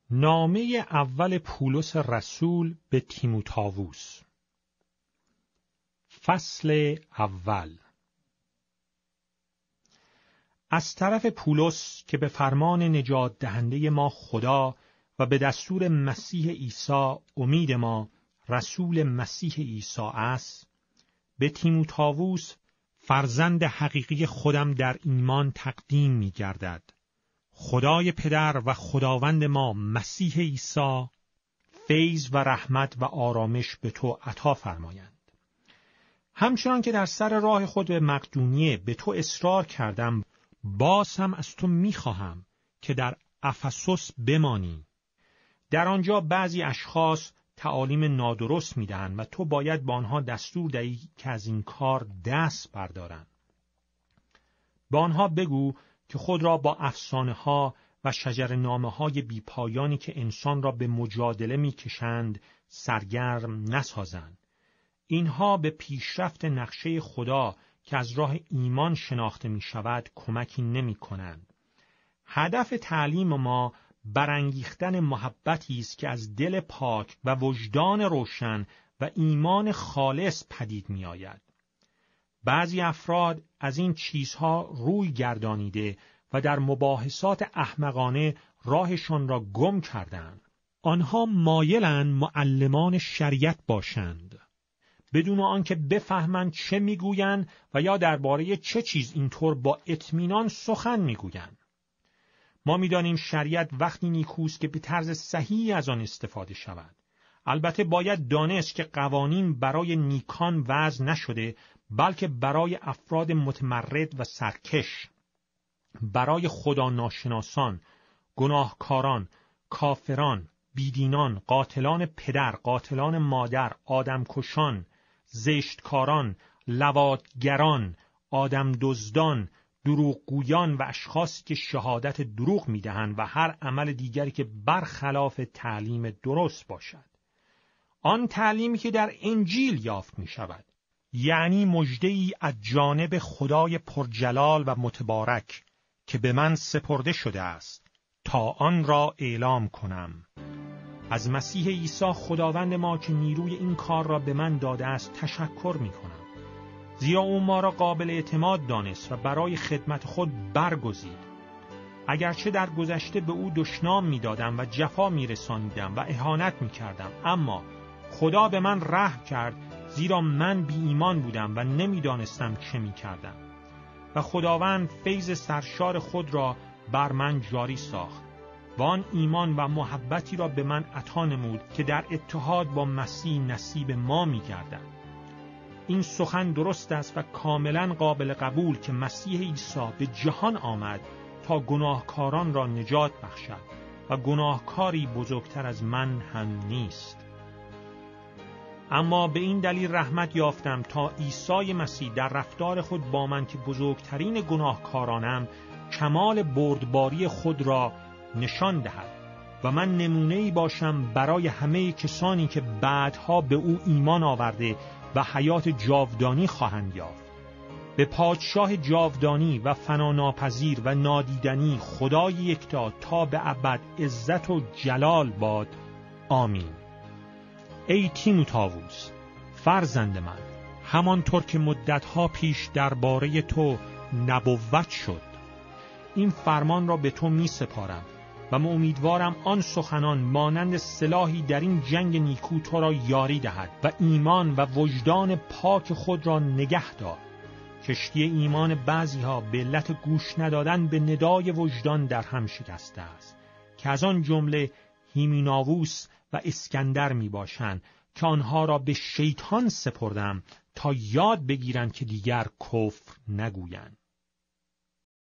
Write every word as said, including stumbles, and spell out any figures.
نامه اول پولس رسول به تیموتائوس. فصل اول. از طرف پولس که به فرمان نجات دهنده ما خدا و به دستور مسیح عیسی امید ما رسول مسیح عیسی است، به تیموتائوس فرزند حقیقی خودم در ایمان تقدیم می گردد. خدای پدر و خداوند ما مسیح عیسی فیض و رحمت و آرامش به تو عطا فرمایند. همچنان که در سر راه خود به مقدونیه به تو اصرار کردم، باز هم از تو می‌خواهم که در افسوس بمانی. در آنجا بعضی اشخاص تعالیم نادرست می‌دهند و تو باید با آنها دستور دهی که از این کار دست بردارند. با آنها بگو که خود را با افسانه‌ها و شجرنامه‌های بی‌پایانی که انسان را به مجادله می‌کشند سرگرم نسازند. اینها به پیشرفت نقشه خدا که از راه ایمان شناخته می‌شود کمکی نمی‌کنند. هدف تعلیم ما برانگیختن محبتی است که از دل پاک و وجدان روشن و ایمان خالص پدید می‌آید. بعضی افراد از این چیزها روی گردانیده و در مباحثات احمقانه راهشان را گم کردند. آنها مایلند معلمان شریعت باشند، بدون آنکه بفهمند چه میگویند و یا درباره چه چیز اینطور با اطمینان سخن میگویند. ما میدانیم شریعت وقتی نیکوست که به طرز صحیحی از آن استفاده شود. البته باید دانست که قوانین برای نیکان وضع نشده، بلکه برای افراد متمرد و سرکش، برای خدا ناشناسان، گناهکاران، کافران، بیدینان، قاتلان پدر، قاتلان مادر، آدمکشان، زشتکاران، لواطگران، آدم دزدان، دروغگویان و اشخاصی که شهادت دروغ میدهند و هر عمل دیگری که برخلاف تعلیم درست باشد. آن تعلیمی که در انجیل یافت می شود، یعنی مژده‌ای از جانب خدای پرجلال و متبارک که به من سپرده شده است تا آن را اعلام کنم. از مسیح عیسی خداوند ما که نیروی این کار را به من داده است تشکر می کنم، زیرا او ما را قابل اعتماد دانست و برای خدمت خود برگزید. اگرچه در گذشته به او دشنام می دادم و جفا می رسانیدم و اهانت می کردم، اما خدا به من رحم کرد، زیرا من بی ایمان بودم و نمی دانستم چه می کردم. و خداوند فیض سرشار خود را بر من جاری ساخت و آن ایمان و محبتی را به من عطا نمود که در اتحاد با مسیح نصیب ما می گردد. این سخن درست است و کاملا قابل قبول که مسیح عیسی به جهان آمد تا گناهکاران را نجات بخشد و گناهکاری بزرگتر از من هم نیست. اما به این دلیل رحمت یافتم تا عیسی مسیح در رفتار خود با من که بزرگترین گناهکارانم کمال بردباری خود را نشان دهد و من نمونه‌ای باشم برای همه کسانی که بعدها به او ایمان آورده و حیات جاودانی خواهند یافت. به پادشاه جاودانی و فناناپذیر و نادیدنی خدای یکتا تا به ابد عزت و جلال باد. آمین. ای تیموتائوس فرزند من، همانطور که مدتها پیش درباره تو نبوت شد، این فرمان را به تو می سپارم و من امیدوارم آن سخنان مانند سلاحی در این جنگ نیکو تو را یاری دهد و ایمان و وجدان پاک خود را نگه دار. کشتی ایمان بعضی ها به علت گوش ندادن به ندای وجدان در هم شکسته است، که از آن جمله هیمیناووس و اسکندر می باشند که آنها را به شیطان سپردم تا یاد بگیرند که دیگر کفر نگویند.